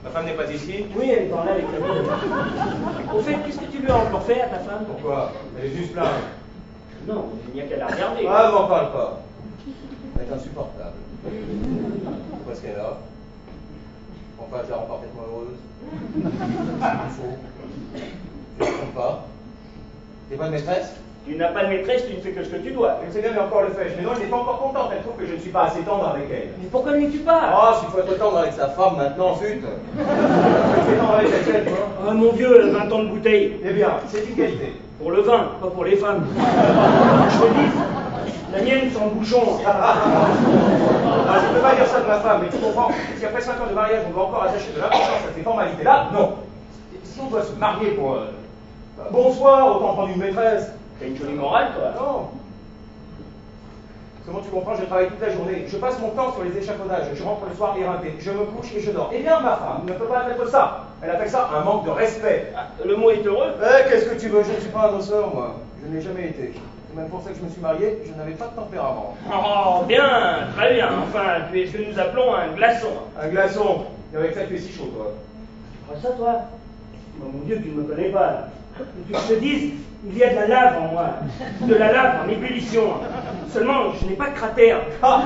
Ma femme n'est pas ici? Oui, elle est par là avec la mine. Au fait, qu'est-ce que tu lui as encore fait à ta femme? Pourquoi? Elle est juste là. Non, il n'y a qu'à la regarder. Ah, m'en parle pas. Elle est insupportable. Pourquoi est-ce qu'elle est là? Enfin, je la rends parfaitement heureuse. Il faut. Je ne trompe pas. T'es pas de maîtresse? Tu n'as pas de maîtresse, tu ne fais que ce que tu dois. Je ne sais bien, mais encore le fais-je. Mais non, elle n'est pas encore contente. Elle trouve que je ne suis pas assez tendre avec elle. Mais pourquoi ne l'es-tu pas? Ah, s'il faut être tendre avec sa femme maintenant, zut. Tu es tendre avec elle, toi? Ah, mon vieux, 20 ans de bouteille. Eh bien, c'est une qualité. Pour le vin, pas pour les femmes. Je te dis, la mienne sans bouchon. Ah, je ne peux pas dire ça de ma femme, mais tu comprends, si après 5 ans de mariage, on doit encore attacher de l'importance à ces formalités-là, non. Si on doit se marier pour... bonsoir, autant prendre une maîtresse. T'as une jolie morale, toi. Non. Comment tu comprends, je travaille toute la journée, je passe mon temps sur les échafaudages, je rentre le soir éreinté, je me couche et je dors. Eh bien, ma femme ne peut pas admettre ça. Elle appelle ça un manque de respect. Ah, le mot est heureux. Qu'est-ce que tu veux? Je ne suis pas un osseur, moi. Je n'ai jamais été. C'est même pour ça que je me suis marié, je n'avais pas de tempérament. Oh, bien, très bien. Enfin, tu es ce que nous appelons un glaçon. Un glaçon. Et avec ça, tu es si chaud, toi. Ah, ça, toi? Oh, mon Dieu, tu ne me connais pas. Que je te dise, il y a de la lave en moi. De la lave en ébullition. Seulement, je n'ai pas de cratère. Ah!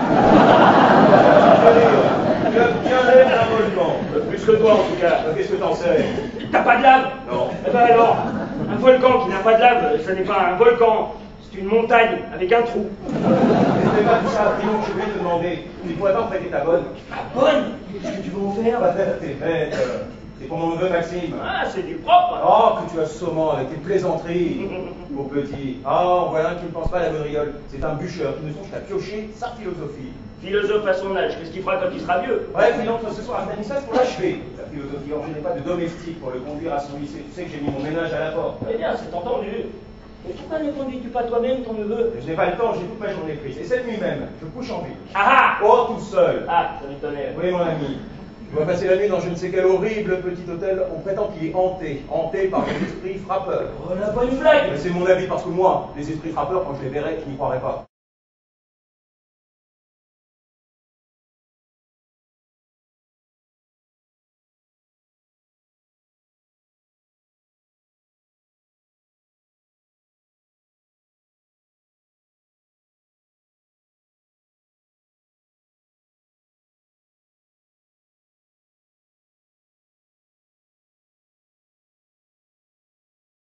Tu as bien l'air d'un volcan. Plus que toi, en tout cas. Qu'est-ce que t'en sais? T'as pas de lave? Non. Eh ben alors, un volcan qui n'a pas de lave, ce n'est pas un volcan. C'est une montagne avec un trou. C'est pas tout ça, dis donc, je voulais te demander. Tu pourrais pas me prêter ta bonne? Ah, bonne? Qu'est-ce que tu veux en faire? T'es bête. C'est pour mon neveu Maxime. Ah, c'est du propre. Oh, que tu as saumon avec tes plaisanteries. Mon petit. Ah, voilà un qui ne pense pas à la gaudriole. C'est un bûcheur qui ne songe qu'à piocher sa philosophie. Philosophe à son âge, qu'est-ce qu'il fera quand il sera vieux? Bref, il entre ce soir à Stanislas pour l'achever. La philosophie, or je n'ai pas de domestique pour le conduire à son lycée. Tu sais que j'ai mis mon ménage à la porte. Eh bien, c'est entendu. Mais pourquoi ne conduis-tu pas toi-même ton neveu? Je n'ai pas le temps, j'ai toute ma journée prise. Et cette nuit même, je couche en ville. Ah ah! Oh, tout seul. Ah, ça m'étonnait. Oui, mon ami. Je dois passer la nuit dans je ne sais quel horrible petit hôtel. On prétend qu'il est hanté par des esprits frappeurs. Oh, la bonne blague! Mais c'est mon avis parce que moi, les esprits frappeurs, quand je les verrai, je n'y croirais pas.